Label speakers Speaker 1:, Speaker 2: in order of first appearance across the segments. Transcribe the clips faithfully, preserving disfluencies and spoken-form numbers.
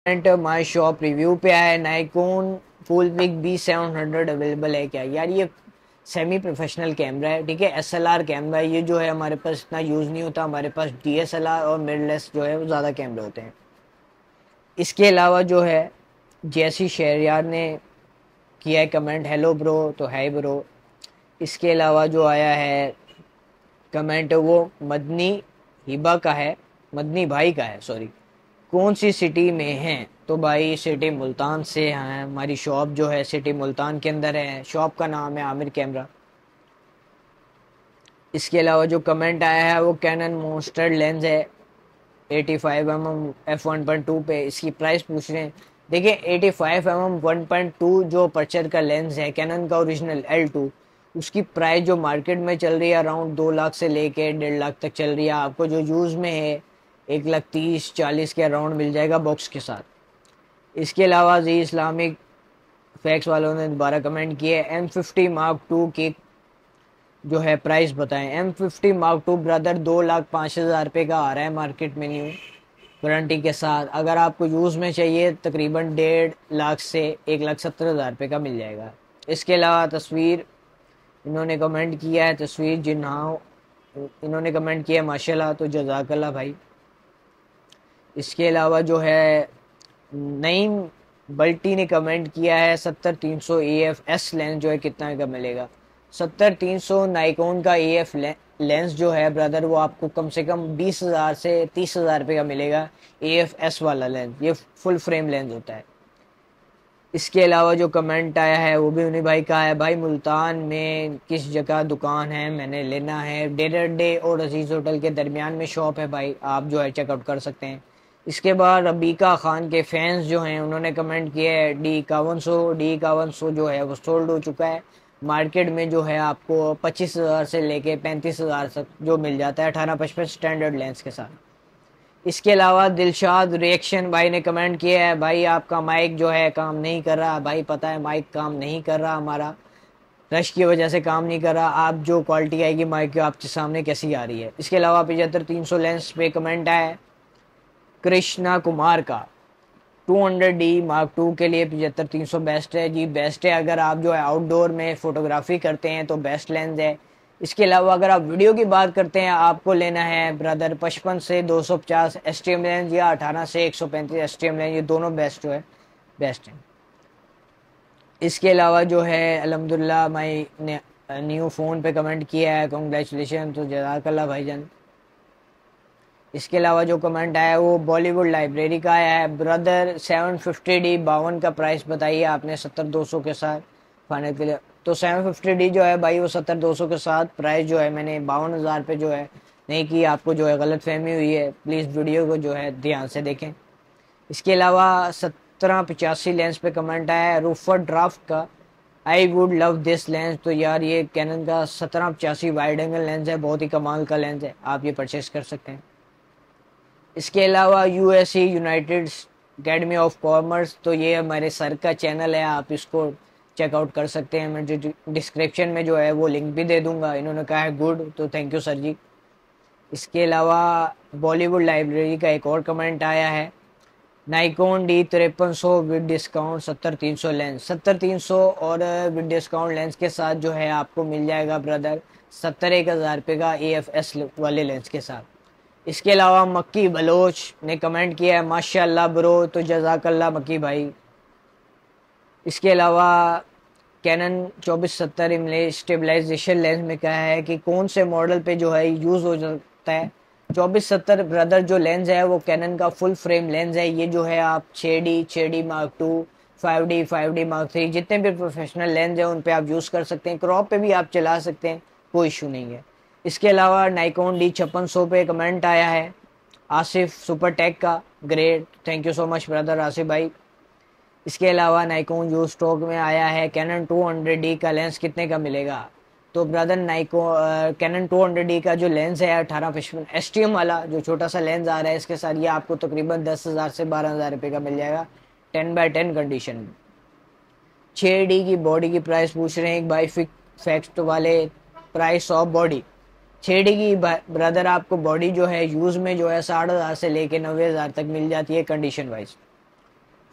Speaker 1: Comment my shop review पे आया है, Nikon full pic B seven hundred available है क्या? यार ये सेमी प्रोफेशनल कैमरा है, ठीक है, एस एल आर कैमरा है। ये जो है हमारे पास इतना यूज़ नहीं होता, हमारे पास डी एस एल आर और मिररलेस जो है वो ज़्यादा कैमरे होते हैं। इसके अलावा जो है जैसी शहरयार ने किया है कमेंट, हेलो ब्रो, तो है ब्रो। इसके अलावा जो आया है कमेंट वो मदनी हिबा का है, मदनी भाई का है, सॉरी। कौन सी सिटी में है? तो भाई सिटी मुल्तान से है, हमारी शॉप जो है सिटी मुल्तान के अंदर है। शॉप का नाम है आमिर कैमरा। इसके अलावा जो कमेंट आया है वो कैनन मोस्टर लेंस है eighty five M M F one point two पे। इसकी प्राइस पूछ रहे हैं। देखिए eighty five M M one point two जो पर्चर का लेंस है कैनन का ओरिजिनल एल टू, उसकी प्राइस जो मार्केट में चल रही है अराउंड दो लाख से लेके डेढ़ लाख तक चल रही है। आपको जो यूज़ में है एक लाख तीस चालीस के अराउंड मिल जाएगा बॉक्स के साथ। इसके अलावा जी इस्लामिक फैक्स वालों ने दोबारा कमेंट किया है एम फिफ्टी मार्क टू की जो है प्राइस बताएं। M fifty mark two brother दो लाख पाँच हज़ार रुपये का आ रहा है मार्केट में न्यू वारंटी के साथ। अगर आपको यूज़ में चाहिए तकरीबन डेढ़ लाख से एक लाख सत्तर हज़ार रुपये का मिल जाएगा। इसके अलावा तस्वीर इन्होंने कमेंट किया है, तस्वीर जिन्हा इन्होंने कमेंट किया है माशाल्लाह, तो जज़ाकल्लाह भाई। इसके अलावा जो है नईम बल्टी ने कमेंट किया है सत्तर तीन सौ ए एफ एस लेंस जो है कितना का मिलेगा? सत्तर तीन सौ नाइकोन का ए एफ लेंस जो है ब्रदर वो आपको कम से कम बीस हज़ार से तीस हज़ार रुपये का मिलेगा। ए एफ एस वाला लेंस ये फुल फ्रेम लेंस होता है। इसके अलावा जो कमेंट आया है वो भी उन्हीं भाई का है, भाई मुल्तान में किस जगह दुकान है, मैंने लेना है। डेडर डे और अजीज़ होटल के दरमियान में शॉप है भाई, आप जो है चेकआउट कर सकते हैं। इसके बाद रबीका खान के फैंस जो हैं उन्होंने कमेंट किया है डी इक्यावन सौ डी इक्यावन सौ जो है वो सोल्ड हो चुका है। मार्केट में जो है आपको पच्चीस हज़ार से लेके पैंतीस हज़ार तक जो मिल जाता है अठारह पचपन स्टैंडर्ड लेंस के साथ। इसके अलावा दिलशाद रिएक्शन भाई ने कमेंट किया है भाई आपका माइक जो है काम नहीं कर रहा। भाई पता है माइक काम नहीं कर रहा, हमारा रश की वजह से काम नहीं कर रहा। आप जो क्वालिटी आएगी माइक की आपके सामने कैसी आ रही है। इसके अलावा पचहत्तर तीन सौ लेंस पे कमेंट है कृष्णा कुमार का, two hundred D mark two के लिए पचहत्तर तीन सौ बेस्ट है जी, बेस्ट है। अगर आप जो है आउटडोर में फोटोग्राफी करते हैं तो बेस्ट लेंस है। इसके अलावा अगर आप वीडियो की बात करते हैं आपको लेना है ब्रदर पचपन से दो सौ पचास एस टी एम लेंस या अठारह से एक सौ पैंतीस एस टी एम लेंस, ये दोनों बेस्ट जो है बेस्ट है। इसके अलावा जो है अल्हम्दुलिल्लाह माई ने न्यू फ़ोन पे कमेंट किया है, कॉन्ग्रेचुलेशन, तो जज़ाकल्लाह भाईजान। इसके अलावा जो कमेंट आया है वो बॉलीवुड लाइब्रेरी का आया है, ब्रदर सेवन फिफ्टी डी बावन का प्राइस बताइए आपने सत्तर दो सौ के साथ फाइनल के लिए। तो सेवन फिफ्टी डी जो है भाई वो सत्तर दो सौ के साथ प्राइस जो है मैंने बावन हज़ार पे जो है नहीं की, आपको जो है गलत फहमी हुई है, प्लीज़ वीडियो को जो है ध्यान से देखें। इसके अलावा सत्रह पचासी लेंस पे कमेंट आया है रूफर ड्राफ्ट का, I would love this lens. तो यार ये कैनन का सत्रह पचासी वाइड एंगल लेंस है, बहुत ही कमाल का लेंस है, आप ये परचेस कर सकते हैं। इसके अलावा U S C United Academy of Commerce, तो ये हमारे सर का चैनल है, आप इसको चेकआउट कर सकते हैं। मैं डिस्क्रिप्शन में जो है वो लिंक भी दे दूंगा। इन्होंने कहा है गुड, तो थैंक यू सर जी। इसके अलावा बॉलीवुड लाइब्रेरी का एक और कमेंट आया है, नाइकोन डी तिरपन सौ विद डिस्काउंट सत्तर तीन सौ लेंस। सत्तर तीन सौ और विद डिस्काउंट लेंस के साथ जो है आपको मिल जाएगा ब्रदर सत्तर एक हज़ार रुपये का ए एफ एस वाले लेंस के साथ। इसके अलावा मक्की बलोच ने कमेंट किया है माशाल्लाह ब्रो, तो जज़ाकल्लाह मक्की भाई। इसके अलावा कैनन चौबीस सत्तर इमलेज स्टेबलाइजेशन लेंस में कहा है कि कौन से मॉडल पे जो है यूज़ हो सकता है। चौबीस सत्तर ब्रदर जो लेंस है वो कैनन का फुल फ्रेम लेंस है। ये जो है आप छः डी छः D mark two five D five D mark three जितने भी प्रोफेशनल लेंस हैं उन पे आप यूज़ कर सकते हैं, क्रॉप पे भी आप चला सकते हैं, कोई इशू नहीं है। इसके अलावा नाइकोन डी छप्पन सौ पे कमेंट आया है आसिफ सुपर टेक का, great, thank you so much brother Asif भाई। इसके अलावा नाइकोन जो स्टॉक में आया है कैनन टू हंड्रेड डी का लेंस कितने का मिलेगा? तो brother Nikon Canon two hundred D का जो लेंस है अठारह पचपन एस टी एम वाला जो छोटा सा लेंस आ रहा है इसके साथ ये आपको तकरीबन दस हज़ार से बारह हज़ार रुपये का मिल जाएगा टेन बाई टेन कंडीशन में। छः डी की बॉडी की प्राइस पूछ रहे हैं एक भाई फैक्ट वाले, प्राइस ऑफ बॉडी छः डी की ब्रदर आपको बॉडी जो है यूज़ में जो है साठ हज़ार से लेके नब्बे हज़ार तक मिल जाती है कंडीशन वाइज।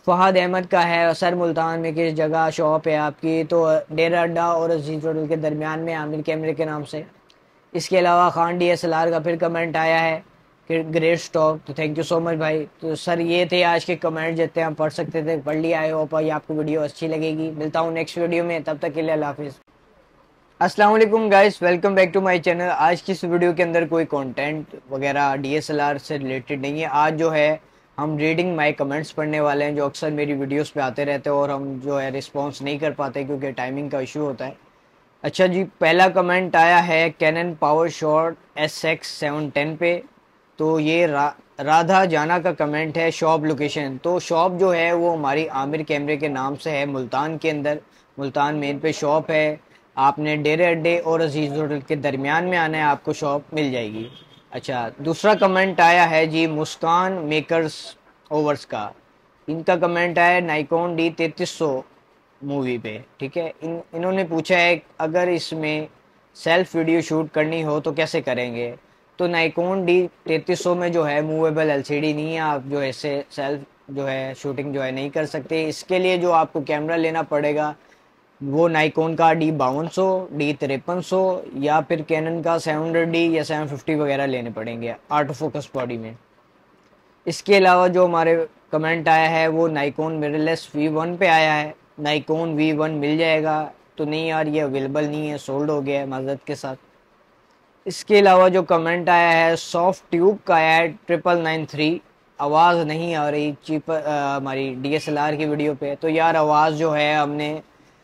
Speaker 1: फहद अहमद का है, सर मुल्तान में किस जगह शॉप है आपकी? तो डेरा अड्डा और अजीज होटल के दरमियान में, आमिर कैमरे के नाम से। इसके अलावा Khan D S L R का फिर कमेंट आया है कि ग्रेट स्टॉक, तो थैंक यू सो मच भाई। तो सर ये थे आज के कमेंट, जितने हम पढ़ सकते थे पढ़ लिया। आई होप ये आपको वीडियो अच्छी लगेगी। मिलता हूँ नेक्स्ट वीडियो में, तब तक के लिए अल्लाह हाफिज़। अस्सलाम वालेकुम guys, welcome back to my channel. आज की इस वीडियो के अंदर कोई कंटेंट वगैरह डी एस एल आर से रिलेटेड नहीं है। आज जो है हम रीडिंग माय कमेंट्स पढ़ने वाले हैं, जो अक्सर मेरी वीडियोस पे आते रहते हैं और हम जो है रिस्पांस नहीं कर पाते क्योंकि टाइमिंग का इशू होता है। अच्छा जी, पहला कमेंट आया है Canon power shot S X seven ten पे। तो ये रा, राधा जाना का कमेंट है, शॉप लोकेशन। तो शॉप जो है वो हमारी आमिर कैमरे के नाम से है, मुल्तान के अंदर, मुल्तान मेन पे शॉप है। आपने डेरे अड्डे और अजीज होटल के दरमियान में आना है, आपको शॉप मिल जाएगी। अच्छा, दूसरा कमेंट आया है जी मुस्कान मेकर्स ओवर्स का। इनका कमेंट आया नाइकॉन डी तैतीस सौ मूवी पे, ठीक है। इन इन्होंने पूछा है अगर इसमें सेल्फ वीडियो शूट करनी हो तो कैसे करेंगे? तो नाइकॉन डी तैतीस सौ में जो है मूवेबल एलसीडी नहीं है, आप जो है इससे सेल्फ जो है शूटिंग जो है नहीं कर सकते। इसके लिए जो आपको कैमरा लेना पड़ेगा वो नाइकॉन का डी बावन सौ, डी तिरपन सौ या फिर कैनन का सेवन हंड्रेड डी या सेवन फिफ्टी वगैरह लेने पड़ेंगे ऑटो फोकस बॉडी में। इसके अलावा जो हमारे कमेंट आया है वो नाइकॉन मिररलेस वी वन पे आया है। नाइकॉन वी वन मिल जाएगा? तो नहीं यार, ये अवेलेबल नहीं है, सोल्ड हो गया है माजरत के साथ। इसके अलावा जो कमेंट आया है सॉफ्ट ट्यूब का आया है ट्रिपल नाइन थ्री। आवाज़ नहीं आ रही चीप हमारी डी एस एल आर की वीडियो पे। तो यार आवाज़ जो है, हमने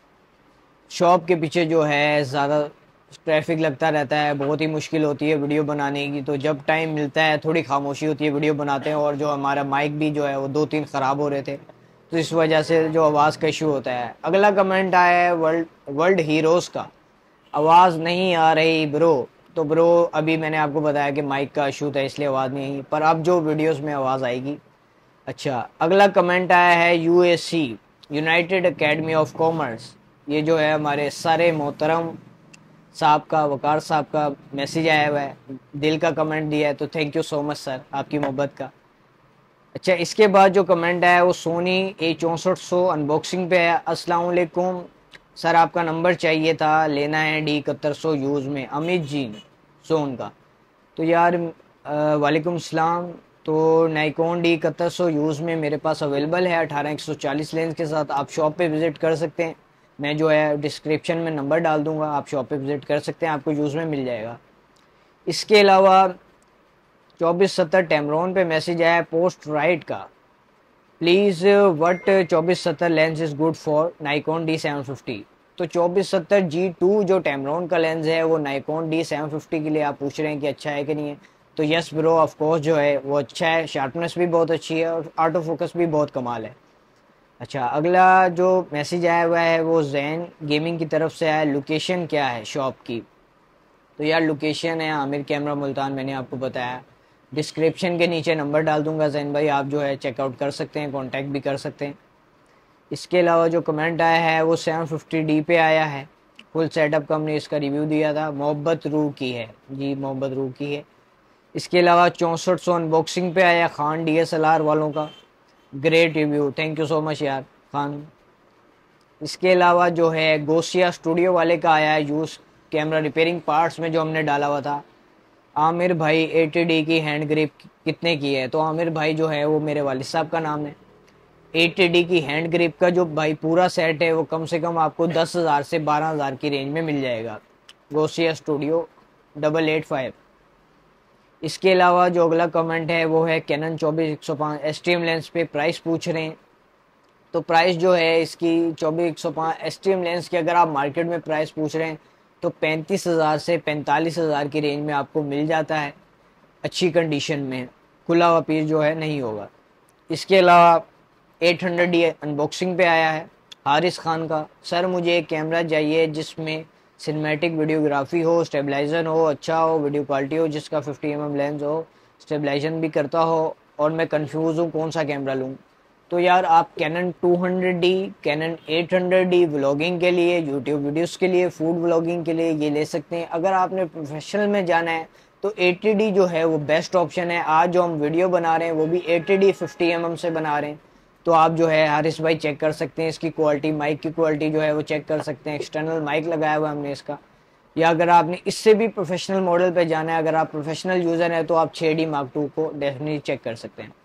Speaker 1: शॉप के पीछे जो है ज़्यादा ट्रैफिक लगता रहता है, बहुत ही मुश्किल होती है वीडियो बनाने की। तो जब टाइम मिलता है थोड़ी खामोशी होती है, वीडियो बनाते हैं। और जो हमारा माइक भी जो है वो दो तीन ख़राब हो रहे थे, तो इस वजह से जो आवाज़ का इशू होता है। अगला कमेंट आया है वर्ल्ड वर्ल्ड हीरोज़ का। आवाज़ नहीं आ रही ब्रो। तो ब्रो अभी मैंने आपको बताया कि माइक का इशू था इसलिए आवाज़ नहीं आई, पर अब जो वीडियोज़ में आवाज़ आएगी। अच्छा, अगला कमेंट आया है U A C United Academy of Commerce. ये जो है हमारे सारे मोहतरम साहब का, वकार साहब का मैसेज आया हुआ है, दिल का कमेंट दिया है। तो thank you so much sir, आपकी मोहब्बत का। अच्छा, इसके बाद जो कमेंट आया है वो सोनी ए चौंसठ सौ अनबॉक्सिंग पे है। अस्सलाम वालेकुम सर, आपका नंबर चाहिए था, लेना है डी इकहत्तर सौ यूज़ में, अमित जी सोन का। तो यार वालेकुम सलाम। तो नाइकॉन डी इकहत्तर सौ यूज़ में मेरे पास अवेलेबल है अठारह एक सौ चालीस लेंस के साथ। आप शॉप पे विज़िट कर सकते हैं, मैं जो है डिस्क्रिप्शन में नंबर डाल दूंगा, आप शॉप पे विज़िट कर सकते हैं, आपको यूज़ में मिल जाएगा। इसके अलावा चौबीस सत्तर टेमरॉन पे मैसेज आया पोस्ट राइट का। प्लीज़ वट चौबीस सत्तर lens is good for Nikon D seven fifty. तो चौबीस सत्तर जी टू जो टेमरॉन का लेंस है वो नाइकॉन डी सेवन फिफ्टी के लिए आप पूछ रहे हैं कि अच्छा है कि नहीं है। तो यस ब्रो, ऑफ कोर्स जो है वो अच्छा है, शार्पनेस भी बहुत अच्छी है और ऑटो फोकस भी बहुत कमाल है। अच्छा, अगला जो मैसेज आया हुआ है वो जैन गेमिंग की तरफ से आया, लोकेशन क्या है शॉप की? तो यार लोकेशन है आमिर कैमरा मुल्तान, मैंने आपको बताया। डिस्क्रिप्शन के नीचे नंबर डाल दूंगा जैन भाई, आप जो है चेकआउट कर सकते हैं, कांटेक्ट भी कर सकते हैं। इसके अलावा जो कमेंट आया है वो सेवन फिफ्टी डी पे आया है, फुल सेटअप का हमने इसका रिव्यू दिया था, मोहब्बत रूह की है जी, मोहब्बत रूह की है। इसके अलावा चौंसठ सौ अनबॉक्सिंग पे आया Khan D S L R वालों का, great review, thank you so much यार खान। इसके अलावा जो है गोसिया स्टूडियो वाले का आया है यूज़ कैमरा रिपेयरिंग पार्ट्स में, जो हमने डाला हुआ था। आमिर भाई एटी डी की हैंड ग्रिप कितने की है? तो आमिर भाई जो है वो मेरे वालिद साहब का नाम है। एटी डी की हैंड ग्रिप का जो भाई पूरा सेट है वो कम से कम आपको दस हज़ार से बारह हज़ार की रेंज में मिल जाएगा, Ghousia studio double eight five. इसके अलावा जो अगला कमेंट है वो है कैनन चौबीस एक सौ पाँच एस टी एम लेंस पे प्राइस पूछ रहे हैं। तो प्राइस जो है इसकी चौबीस एक सौ पाँच एस टी एम लेंस की अगर आप मार्केट में प्राइस पूछ रहे हैं तो पैंतीस हज़ार से पैंतालीस हज़ार की रेंज में आपको मिल जाता है, अच्छी कंडीशन में, खुला हुआ पीस जो है नहीं होगा। इसके अलावा एट हंड्रेड डी अनबॉक्सिंग पे आया है हारिस खान का। सर मुझे एक कैमरा चाहिए जिसमें सिनेमैटिक वीडियोग्राफी हो, स्टेबलाइजर हो, अच्छा हो, वीडियो क्वालिटी हो, जिसका फिफ्टी एम एम लेंस हो, स्टेबलाइजन भी करता हो, और मैं कंफ्यूज हूँ कौन सा कैमरा लूँ। तो यार आप Canon two hundred D, Canon eight hundred D vlogging के लिए, यूट्यूब वीडियोस के लिए, फूड व्लॉगिंग के लिए ये ले सकते हैं। अगर आपने प्रोफेशनल में जाना है तो एटी डी जो है वो बेस्ट ऑप्शन है। आज जो हम वीडियो बना रहे हैं वो भी eighty D fifty M M से बना रहे हैं, तो आप जो है हारिस भाई चेक कर सकते हैं इसकी क्वालिटी, माइक की क्वालिटी जो है वो चेक कर सकते हैं। एक्सटर्नल माइक लगाया हुआ है हमने इसका। या अगर आपने इससे भी प्रोफेशनल मॉडल पे जाना है, अगर आप प्रोफेशनल यूज़र हैं, तो आप छः डी मार्क टू को डेफिनेटली चेक कर सकते हैं।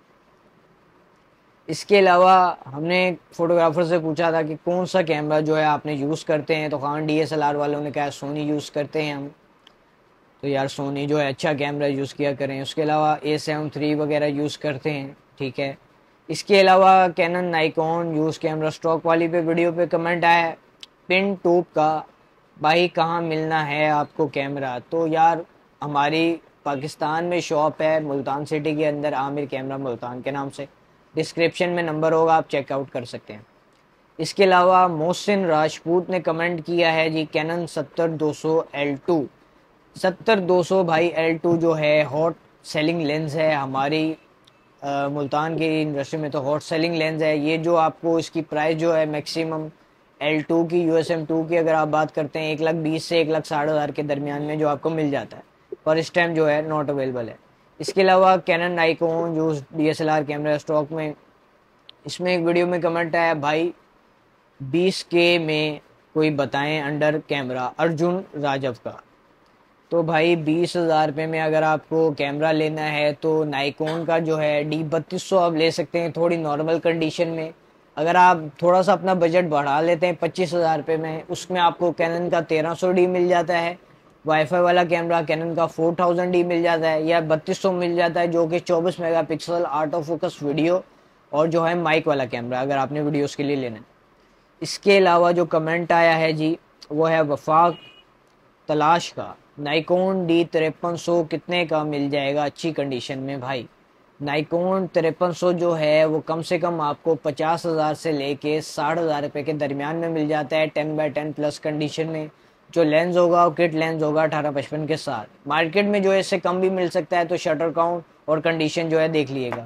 Speaker 1: इसके अलावा हमने फोटोग्राफर से पूछा था कि कौन सा कैमरा जो है आपने यूज़ करते हैं, तो Khan D S L R वालों ने कहा सोनी यूज़ करते हैं हम। तो यार सोनी जो है अच्छा कैमरा यूज़ किया करें। उसके अलावा ए सेवन थ्री वगैरह यूज़ करते हैं, ठीक है। इसके अलावा Canon Nikon use camera stock वाली पे वीडियो पे कमेंट आया है पिन टूब का, भाई कहाँ मिलना है आपको कैमरा। तो यार हमारी पाकिस्तान में शॉप है मुल्तान सिटी के अंदर, आमिर कैमरा मुल्तान के नाम से। डिस्क्रिप्शन में नंबर होगा, आप चेकआउट कर सकते हैं। इसके अलावा मोहसिन राजपूत ने कमेंट किया है जी कैनन सत्तर दो सौ एल टू। सत्तर दो सौ भाई एल टू जो है हॉट सेलिंग लेंस है हमारी आ, मुल्तान की इंडस्ट्री में तो हॉट सेलिंग लेंस है ये। जो आपको इसकी प्राइस जो है मैक्सिमम एल टू की, यू एस एम टू की अगर आप बात करते हैं, एक लाख बीस से एक लाख साठ हज़ार के दरमियान में जो आपको मिल जाता है, पर इस टाइम जो है नॉट अवेलेबल है। इसके अलावा कैनन नाइकॉन जो D S L R camera stock में, इसमें एक वीडियो में कमेंट आया भाई बीस के में कोई बताएं अंडर कैमरा, अर्जुन राजव का। तो भाई बीस हज़ार रुपये में अगर आपको कैमरा लेना है तो नाइकॉन का जो है डी बत्तीस सौ आप ले सकते हैं थोड़ी नॉर्मल कंडीशन में। अगर आप थोड़ा सा अपना बजट बढ़ा लेते हैं पच्चीस हज़ार रुपये में, उसमें आपको कैनन का तेरह सौ डी मिल जाता है। वाईफाई वाला कैमरा कैनन का फोर थाउजेंड डी मिल जाता है, या बत्तीस सौ मिल जाता है जो कि चौबीस मेगा पिक्सल आर्ट ऑफ फोकस वीडियो और जो है माइक वाला कैमरा अगर आपने वीडियोज़ के लिए लेना है। इसके अलावा जो कमेंट आया है जी वो है वफाक तलाश का, नाइकॉन डी तिरपन सौ कितने का मिल जाएगा अच्छी कंडीशन में। भाई नाइकॉन तिरपन सौ जो है वो कम से कम आपको पचास हज़ार से लेके साठ हज़ार रुपये के दरमियान में मिल जाता है ten by ten plus condition में। जो लेंस होगा वो किट लेंस होगा अठारह पचपन के साथ। मार्केट में जो है इससे कम भी मिल सकता है, तो शटर काउंट और कंडीशन जो है देख लीजिएगा।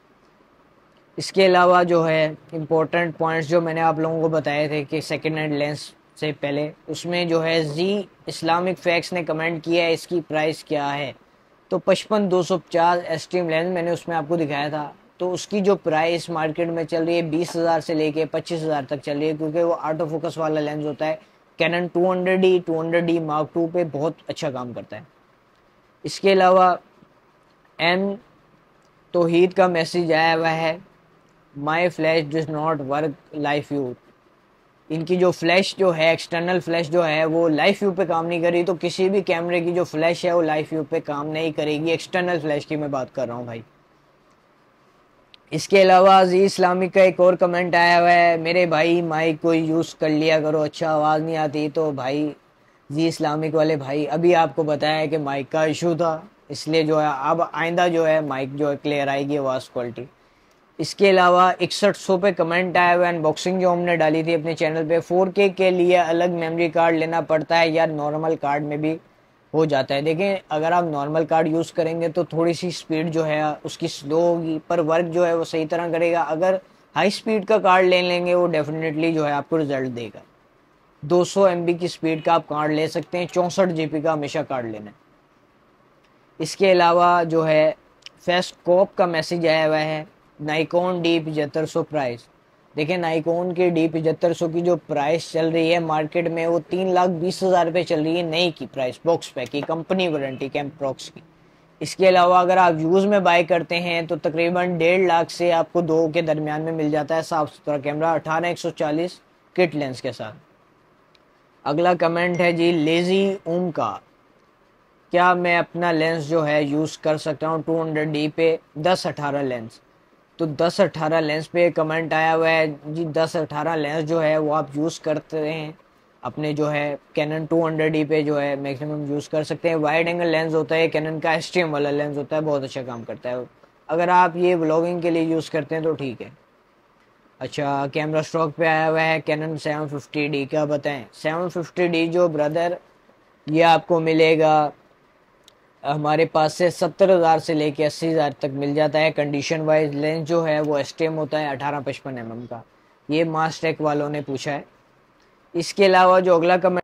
Speaker 1: इसके अलावा जो है इम्पोर्टेंट पॉइंट्स जो मैंने आप लोगों को बताए थे कि सेकेंड हैंड लेंस से पहले, उसमें जो है जी इस्लामिक फैक्स ने कमेंट किया है इसकी प्राइस क्या है। तो पचपन दो सौ पचास एस्ट्रीम लेंस मैंने उसमें आपको दिखाया था, तो उसकी जो प्राइस मार्केट में चल रही है बीस हज़ार से लेके पच्चीस हज़ार तक चल रही है, क्योंकि वो ऑटो फोकस वाला लेंस होता है। Canon two hundred D two hundred D mark two पे बहुत अच्छा काम करता है। इसके अलावा एम तोहीद का मैसेज आया हुआ है my flash does not work live view. इनकी जो फ्लैश जो है एक्सटर्नल फ्लैश जो है वो लाइफ व्यू पे काम नहीं करी, तो किसी भी कैमरे की जो फ्लैश है वो लाइफ व्यू पे काम नहीं करेगी। एक्सटर्नल फ्लैश की मैं बात कर रहा हूँ भाई। इसके अलावा जी इस्लामिक का एक और कमेंट आया हुआ है, मेरे भाई माइक को यूज़ कर लिया करो, अच्छा आवाज़ नहीं आती। तो भाई जी इस्लामिक वाले भाई अभी आपको बताया है कि माइक का इशू था, इसलिए जो है अब आइंदा जो है माइक जो है क्लियर आएगी आवाज़ क्वालिटी। इसके अलावा इकसठ सौ पे कमेंट आया हुआ अनबॉक्सिंग जो हमने डाली थी अपने चैनल पे, फोर के के लिए अलग मेमोरी कार्ड लेना पड़ता है या नॉर्मल कार्ड में भी हो जाता है। देखें अगर आप नॉर्मल कार्ड यूज़ करेंगे तो थोड़ी सी स्पीड जो है उसकी स्लो होगी, पर वर्क जो है वो सही तरह करेगा। अगर हाई स्पीड का कार्ड ले लेंगे वो डेफिनेटली जो है आपको रिजल्ट देगा। दो सौ एम बी की स्पीड का आप कार्ड ले सकते हैं, चौंसठ जी बी का हमेशा कार्ड लेना है। इसके अलावा जो है फेस्टकॉप का मैसेज आया हुआ है नाइकॉन डी पचहत्तर सौ प्राइस। देखिए नाइकॉन के डी पचहत्तर सौ की जो प्राइस चल रही है मार्केट में वो तीन लाख बीस हज़ार रुपये चल रही है नई की प्राइस, बॉक्स पैक की, कंपनी वारंटी कैमप्रॉक्स की। इसके अलावा अगर आप यूज़ में बाय करते हैं तो तकरीबन डेढ़ लाख से आपको दो के दरमियान में मिल जाता है साफ़ सुथरा कैमरा अठारह एक सौ चालीस किट लेंस के साथ। अगला कमेंट है जी लेजी ओम का, क्या मैं अपना लेंस जो है यूज़ कर सकता हूँ टू हंड्रेड डी पे दस अठारह लेंस। तो दस अठारह लेंस पे कमेंट आया हुआ है जी, दस अठारह लेंस जो है वो आप यूज़ करते हैं अपने जो है कैनन टू हंड्रेड डी पे जो है मैक्सिमम यूज़ कर सकते हैं। वाइड एंगल लेंस होता है कैनन का, एस टी एम वाला लेंस होता है, बहुत अच्छा काम करता है। अगर आप ये व्लॉगिंग के लिए यूज़ करते हैं तो ठीक है। अच्छा कैमरा स्टॉक पे आया हुआ है कैनन सेवन फिफ्टी डी का, बताएं सेवन फिफ्टी डी जो ब्रदर ये आपको मिलेगा हमारे पास से सत्तर हज़ार से लेके अस्सी हज़ार तक मिल जाता है। कंडीशन वाइज लेंस जो है वो एस टी एम होता है अठारह पचपन एम एम का, ये मास्टेक वालों ने पूछा है। इसके अलावा जो अगला कमेंट